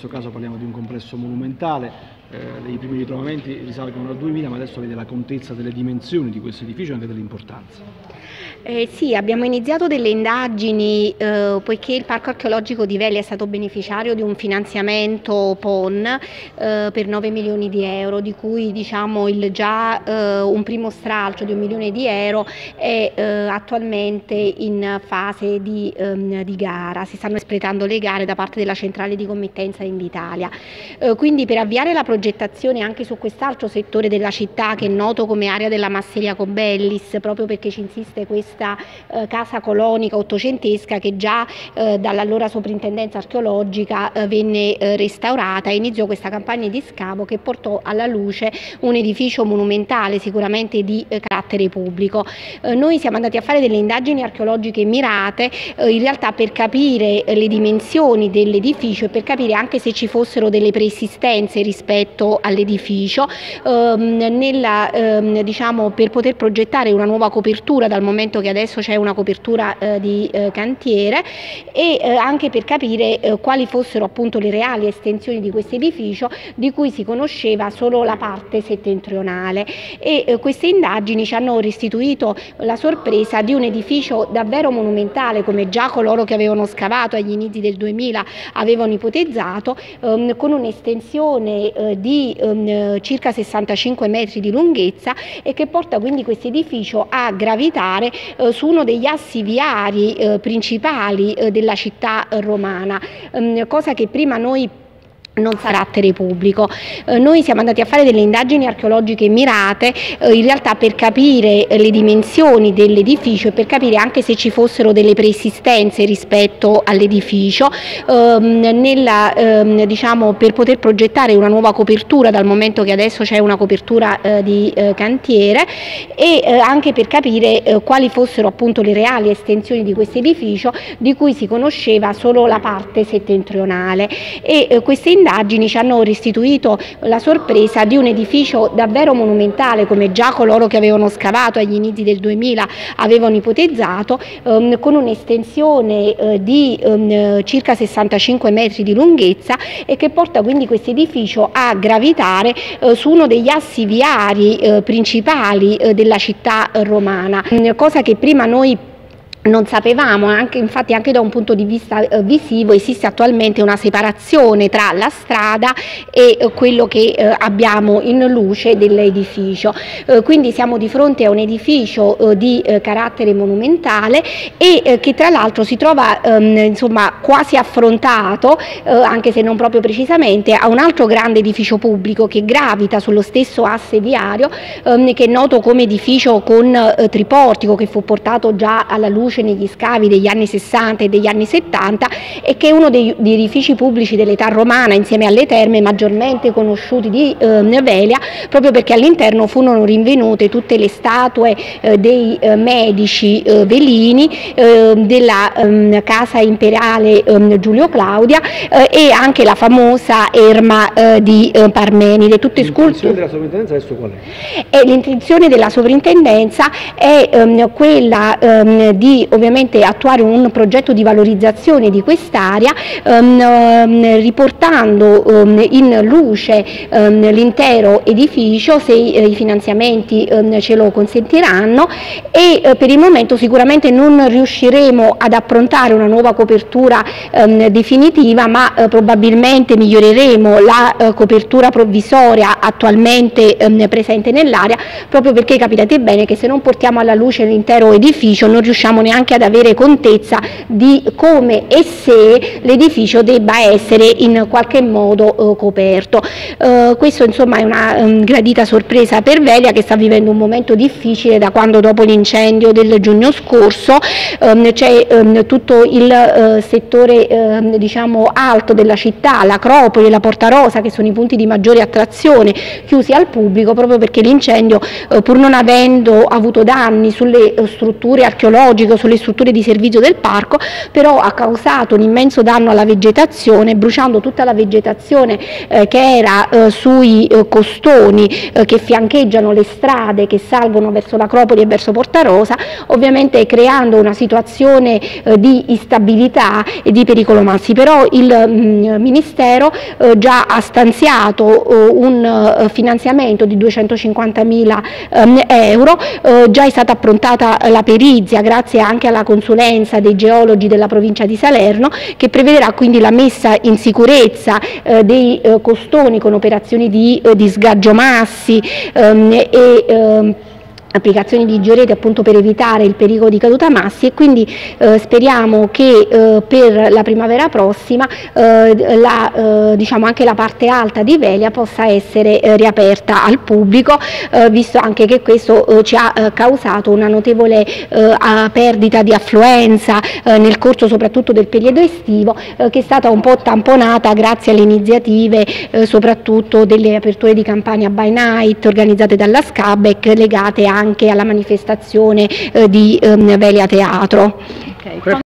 questo caso parliamo di un complesso monumentale. I primi ritrovamenti risalgono al 2000, ma adesso vede la contezza delle dimensioni di questo edificio e anche dell'importanza. Sì, abbiamo iniziato delle indagini poiché il Parco Archeologico di Veli è stato beneficiario di un finanziamento PON per 9 milioni di euro, di cui un primo stralcio di 1 milione di euro è attualmente in fase di gara. Si stanno espletando le gare da parte della centrale di committenza Invitalia. Quindi per avviare la progettazione anche su quest'altro settore della città, che è noto come area della Masseria Cobellis, proprio perché ci insiste questa casa colonica ottocentesca che già dall'allora soprintendenza archeologica venne restaurata, e iniziò questa campagna di scavo che portò alla luce un edificio monumentale sicuramente di carattere pubblico. Noi siamo andati a fare delle indagini archeologiche mirate in realtà per capire le dimensioni dell'edificio e per capire anche se ci fossero delle preesistenze rispetto all'edificio per poter progettare una nuova copertura, dal momento che adesso c'è una copertura di cantiere, e anche per capire quali fossero appunto le reali estensioni di questo edificio, di cui si conosceva solo la parte settentrionale, e queste indagini ci hanno restituito la sorpresa di un edificio davvero monumentale, come già coloro che avevano scavato agli inizi del 2000 avevano ipotizzato, con un'estensione di circa 65 metri di lunghezza, e che porta quindi questo edificio a gravitare su uno degli assi viari principali della città romana, cosa che prima noi non sa carattere pubblico. Noi siamo andati a fare delle indagini archeologiche mirate in realtà per capire le dimensioni dell'edificio e per capire anche se ci fossero delle preesistenze rispetto all'edificio per poter progettare una nuova copertura, dal momento che adesso c'è una copertura di cantiere, e anche per capire quali fossero appunto le reali estensioni di questo edificio, di cui si conosceva solo la parte settentrionale, e queste indagini ci hanno restituito la sorpresa di un edificio davvero monumentale, come già coloro che avevano scavato agli inizi del 2000 avevano ipotizzato, con un'estensione di circa 65 metri di lunghezza, e che porta quindi questo edificio a gravitare su uno degli assi viari principali della città romana, cosa che prima noi non sapevamo. Infatti anche da un punto di vista visivo esiste attualmente una separazione tra la strada e quello che abbiamo in luce dell'edificio, quindi siamo di fronte a un edificio di carattere monumentale e che tra l'altro si trova quasi affrontato, anche se non proprio precisamente, a un altro grande edificio pubblico che gravita sullo stesso asse viario, che è noto come edificio con triportico, che fu portato già alla luce negli scavi degli anni 60 e degli anni 70, e che è uno degli edifici pubblici dell'età romana, insieme alle terme, maggiormente conosciuti di Velia, proprio perché all'interno furono rinvenute tutte le statue dei medici velini, della casa imperiale Giulio Claudia, e anche la famosa erma di Parmenide, tutte sculture. L'intenzione della sovrintendenza adesso qual è? L'intenzione della sovrintendenza è quella di ovviamente attuare un progetto di valorizzazione di quest'area, riportando in luce l'intero edificio, se i finanziamenti ce lo consentiranno, e per il momento sicuramente non riusciremo ad approntare una nuova copertura definitiva, ma probabilmente miglioreremo la copertura provvisoria attualmente presente nell'area, proprio perché capitate bene che se non portiamo alla luce l'intero edificio non riusciamo neanche ad avere contezza di come e se l'edificio debba essere in qualche modo coperto. Questo insomma è una gradita sorpresa per Velia, che sta vivendo un momento difficile da quando, dopo l'incendio del giugno scorso, c'è tutto il settore alto della città, l'Acropoli e la Porta Rosa, che sono i punti di maggiore attrazione, chiusi al pubblico, proprio perché l'incendio, pur non avendo avuto danni sulle strutture archeologiche sulle strutture di servizio del parco, però ha causato un immenso danno alla vegetazione, bruciando tutta la vegetazione che era sui costoni che fiancheggiano le strade che salgono verso l'Acropoli e verso Porta Rosa, ovviamente creando una situazione di instabilità e di pericolo massi. Però il Ministero già ha stanziato un finanziamento di 250.000 euro, già è stata approntata la perizia grazie anche alla consulenza dei geologi della provincia di Salerno, che prevederà quindi la messa in sicurezza dei costoni con operazioni di sgaggio massi e applicazioni di georeti appunto per evitare il pericolo di caduta massi, e quindi speriamo che per la primavera prossima diciamo anche la parte alta di Velia possa essere riaperta al pubblico, visto anche che questo ci ha causato una notevole perdita di affluenza nel corso soprattutto del periodo estivo, che è stata un po' tamponata grazie alle iniziative soprattutto delle aperture di campagna by night organizzate dalla SCABEC, legate anche alla manifestazione di Velia Teatro. Okay.